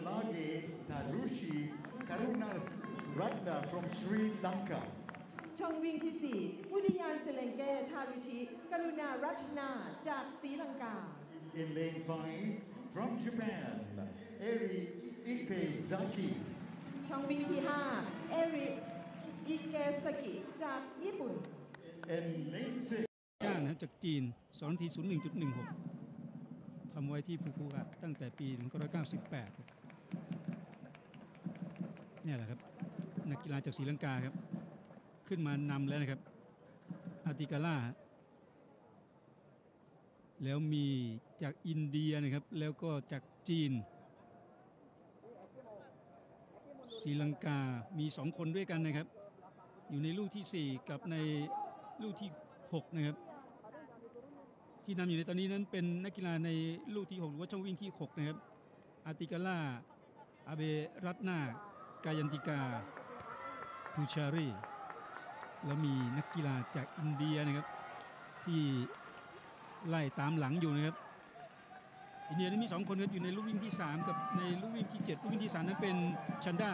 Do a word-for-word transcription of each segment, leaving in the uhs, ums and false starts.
Lage Tharushi Karunaratna from Sri Lanka ช่องวิ่งที่สี่วุฒิยานเซเลงเกทารุชิกรุณารัตนาจากศรีลังกา In lane five from Japan Eri Ikezaki ช่องวิ่งที่ห้าเอริอิเกสกิจากญี่ปุ่น In lane six จ้างนะจากจีนสองนาที ศูนย์หนึ่งจุดหนึ่งหก ทำไว้ที่ฟุกุโอกะตั้งแต่ปีหนึ่งพันเก้าร้อยเก้าสิบแปดเนี่ยแหละครับนักกีฬาจากศรีลังกาครับขึ้นมานำแล้วนะครับอาติกาล่าแล้วมีจากอินเดียนะครับแล้วก็จากจีนศรีลังกามีสองคนด้วยกันนะครับอยู่ในลูกที่สี่กับในลูกที่หกนะครับที่นำอยู่ในตอนนี้นั้นเป็นนักกีฬาในลูกที่หกหรือว่าช่องวิ่งที่หกนะครับอาติกาล่าอาเบรัตนากายันติกาทูชารีแล้วมีนักกีฬาจากอินเดียนะครับที่ไล่ตามหลังอยู่นะครับอินเดียนั้นมีสองคนครับอยู่ในลูกวิ่งที่สามกับในลูกวิ่งที่เจ็ดลูกวิ่งที่สามนั้นเป็นชันดา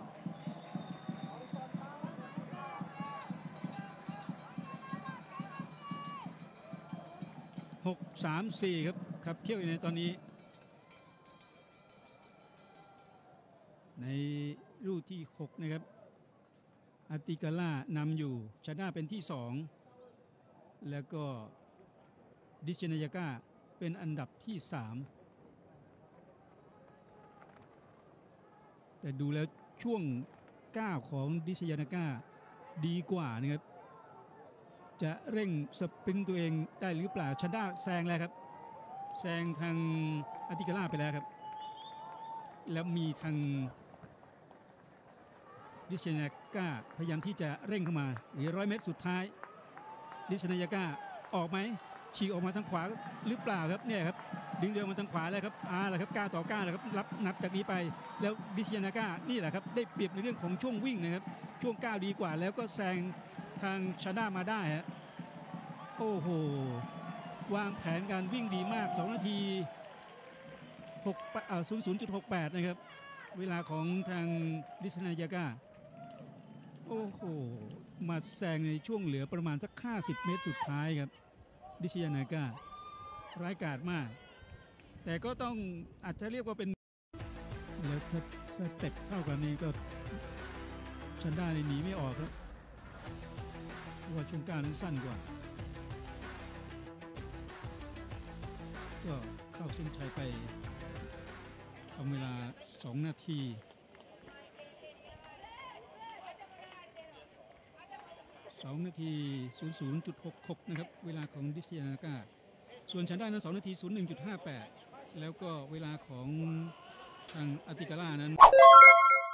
หก สาม สี่ครับขับเคี่ยวอยู่ในตอนนี้ในลูกที่หกนะครับอาติกาล่านำอยู่ชาด้าเป็นที่สองแล้วก็ดิชเนยากาเป็นอันดับที่สามแต่ดูแล้วช่วงก้าวของดิชยานากาดีกว่านะครับจะเร่งสปรินต์ตัวเองได้หรือเปล่าชาด้าแซงแล้วครับแซงทางอาติกาล่าไปแล้วครับแล้วมีทางดิชนายากาพยายามที่จะเร่งเข้ามาหรือร้อยเมตรสุดท้ายดิชนายากาออกไหมฉีกออกมาทางขวาหรือเปล่าครับเนี่ยครับดึงเดียวมาทางขวาแล้วครับอ่าแหละครับก้าวต่อก้าวนะครับรับนับจากนี้ไปแล้วดิชนายากานี่แหละครับได้เปรียบในเรื่องของช่วงวิ่งนะครับช่วงก้าวดีกว่าแล้วก็แซงทางชาด้ามาได้ฮะโอ้โหวางแผนการวิ่งดีมากสองนาทีหกเอ่อ ศูนย์ ศูนย์ จุด หก แปด นะครับเวลาของทางดิชนายากาโอ้โหมาแซงในช่วงเหลือประมาณสักห้าสิบเมตรสุดท้ายครับดิชนายการ้ายกาจมากแต่ก็ต้องอาจจะเรียกว่าเป็นแล้วถ้าสเต็ปเข้ากันนี้ก็ชันด้าหนีไม่ออกครับเพราะว่าช่วงก้าวนั้นสั้นกว่าก็เข้าเส้นชัยไปทำเวลาสองนาทีสองนาที ศูนย์ ศูนย์ จุด หก หก นะครับเวลาของดิชยานากาส่วนชันด้านั้นสองนาที ศูนย์ หนึ่ง จุด ห้า แปด แล้วก็เวลาของทางอาติกาล่านั้น